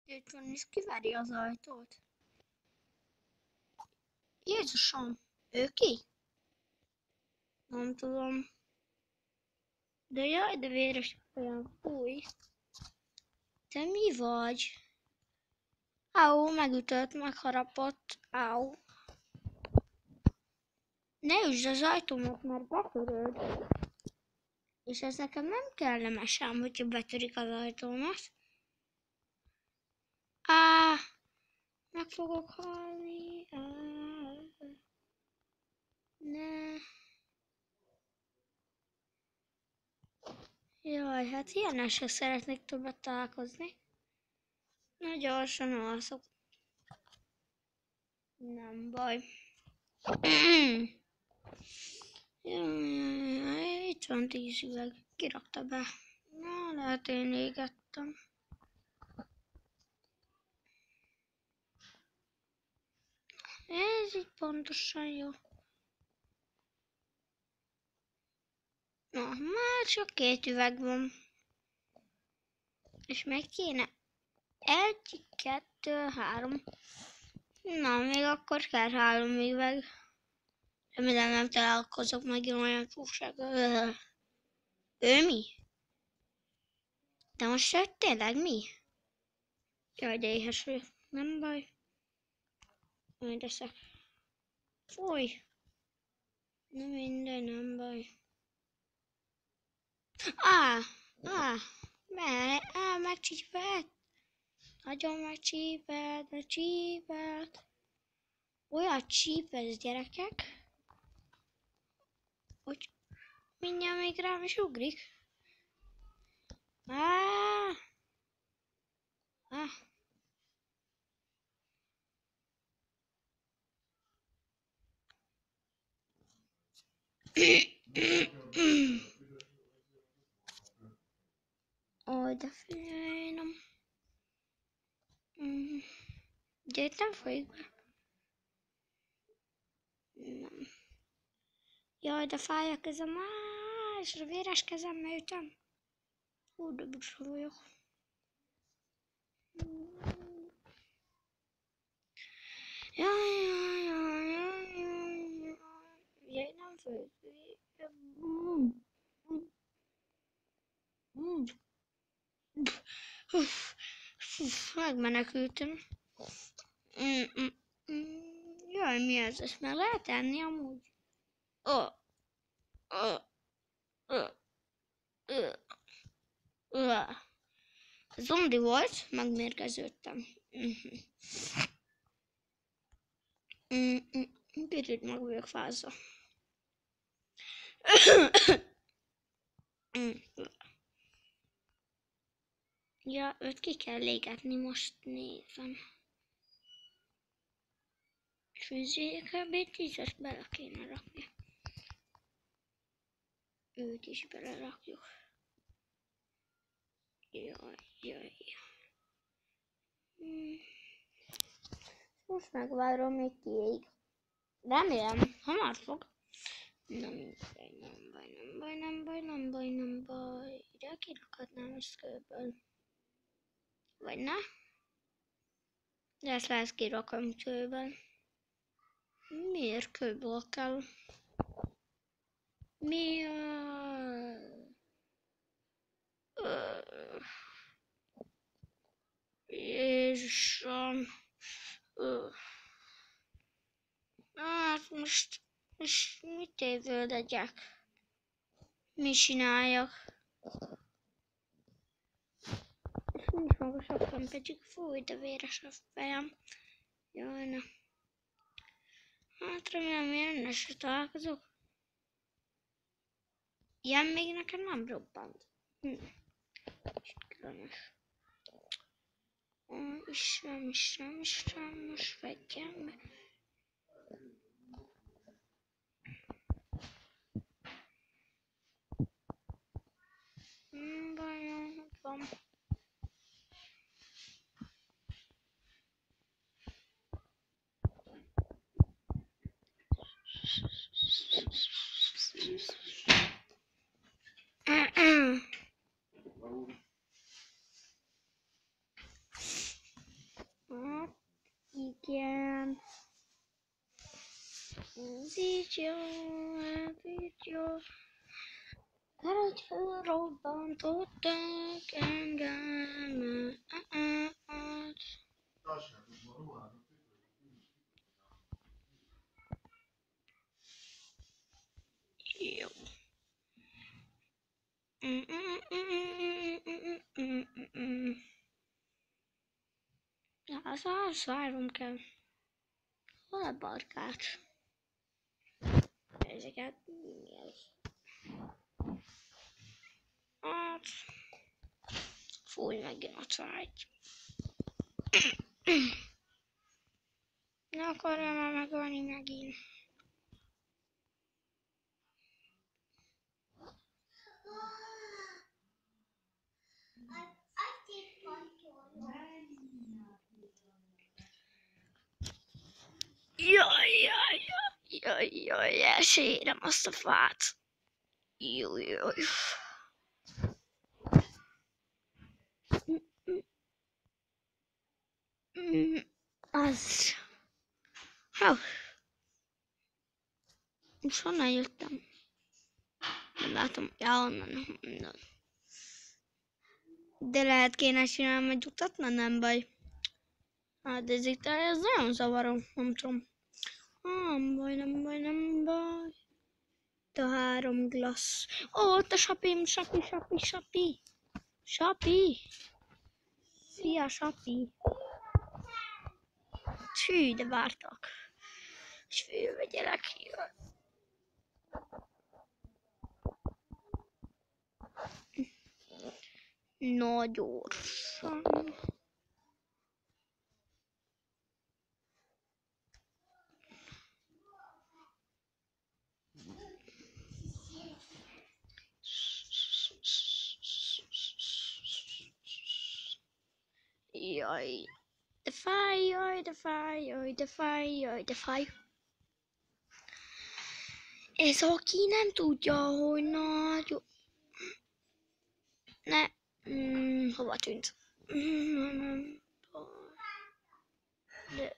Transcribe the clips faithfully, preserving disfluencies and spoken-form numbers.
Itt van, és kiveri az ajtót. Jézusom, ő ki? Nem tudom. De jaj, de véres olyan fúj. Te mi vagy? Áú, megütött, megharapott. Áú. Ne üsd az ajtómat, mert betöröd. És ez nekem nem kellemes ám, hogyha betörik az ajtómat. Á, meg fogok halni. Á, ne. Jaj, hát ilyennel se szeretnék többet találkozni. Na gyorsan alszok. Nem baj. Jaj, itt van tíz üveg. Kirakta be. Na, lehet én égettem. Ez így pontosan jó. Na, már csak két üveg van. És meg kéne egy, kettő, három. Na, még akkor kell három üveg. Remélem nem találkozok meg olyan csúfsággal. Ő mi? De most ő tényleg mi? Jaj, de éhes vagyok. Nem baj. Majd eszek. Fúj. Na minden, nem baj. Á, á, me, á, megcsípett. Nagyon megcsípett, megcsípett. Olyan csípett, gyerekek, hogy mindjárt még rám is ugrik. Á, á. Ó, de figyelj, nem. Mm. Ugye itt nem folyik be. Nem. Jaj, de fáj a kezem, áh, és a véres kezemmel ütöm. Hú, de busa vagyok. Jaj, jaj, jaj, jaj, jaj. Jaj, nem folyik. Mm. Mm. Uff, uff, megmenekültem. Mm, mm, mm. Jaj, mi ez? Ezt meg lehet enni amúgy? Oh. Oh. Oh. Oh. Oh. Zombi volt, megmérgeződtem. Mm-hmm. Mm-hmm. Kicsit meg vagyok fázva. Ja, őt ki kell égetni, most nézem. Fűzékebét tízes bele kéne rakni. Őt is belerakjuk. Jaj, jaj, jaj. Hmm. Most megvárom, még kiég. Remélem, hamar fog. Nem baj, nem baj, nem baj, nem baj, nem baj, nem baj. Ide kirakhatnám ezt kőből. Vagy ne? De ezt lehet kirakom kőből. Miért kőből kell? Miért? Uh, Jézusom. Uh. Hát most, most mit évő legyek? Mi csináljak? És nincs magasabban, pedig fúj, de véres a fejem. Jaj, ne. Hát remélem, én se találkozok. Ilyen még nekem nem robbant. Hm. Különös. Ó, Istenem, Istenem, Istenem, most vegyem be. Hmm, bajom, ott van. Hát, igen. Ez így jó, ez így jó. Egy felrobbantottak engem. Jó. Ja, az elszállom kell. Hol a barkács? Ezeket mi az? Hát... Fúj megint a cájt. Ne akarja már megölni megint. Jaj, jaj, jaj, jaj, jaj, elsérem azt a fát. Jaj, jaj. Az. Há. Most honnan jöttem? Nem látom. Ja, onnan. onnan. De lehet kéne csinálni egy utat? Na nem baj. Hát ez itt, ez nagyon zavarom. Nem tudom. Nem baj, nem baj, nem baj. Itt a három glassz. Ó, ott a sapim, sapi, sapi, sapi. Sapi. Szia, sapi. Hű, de vártak. És fölvegyelek. No, gyorsan. Jaj, de fáj, jaj, de fáj, jaj, de fáj, jaj, de fáj. Ez aki nem tudja, hogy nagy... Ne, mm, hova tűnt? Mm, de...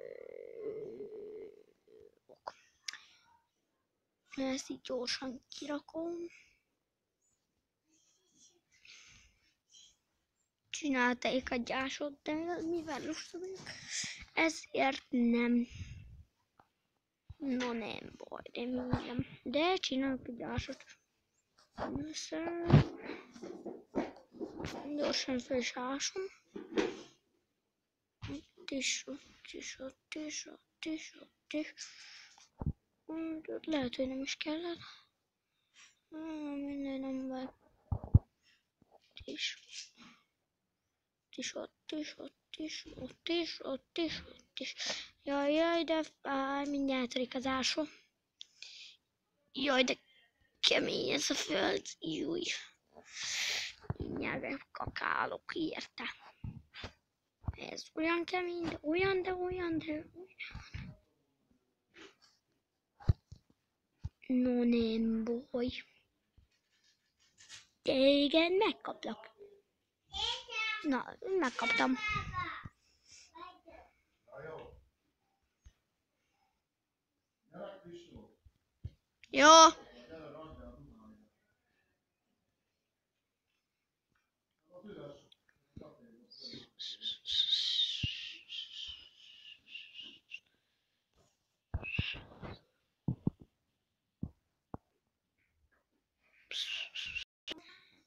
Ezt így gyorsan kirakom. Csinálták a gyásot, de mivel lusta vagyok, ezért nem. No nem baj, remélem. De csinálok a gyásot. Gyorsan fel is ásom. Ott is, ott is, ott is, ott is, ott is. Lehet, hogy nem is kellett. Minden nem baj. Ott is. Ott is, ott is, ott is, ott is, ott is, ott is. Jaj, jaj, de fáj, mindjárt törik az ásó. Jaj, de kemény ez a föld. Júj. Mindjárt kakálok érte. Ez olyan kemény, de olyan, de olyan, de olyan. No nem baj. Téged megkaplak. Na, megkaptam. Jó.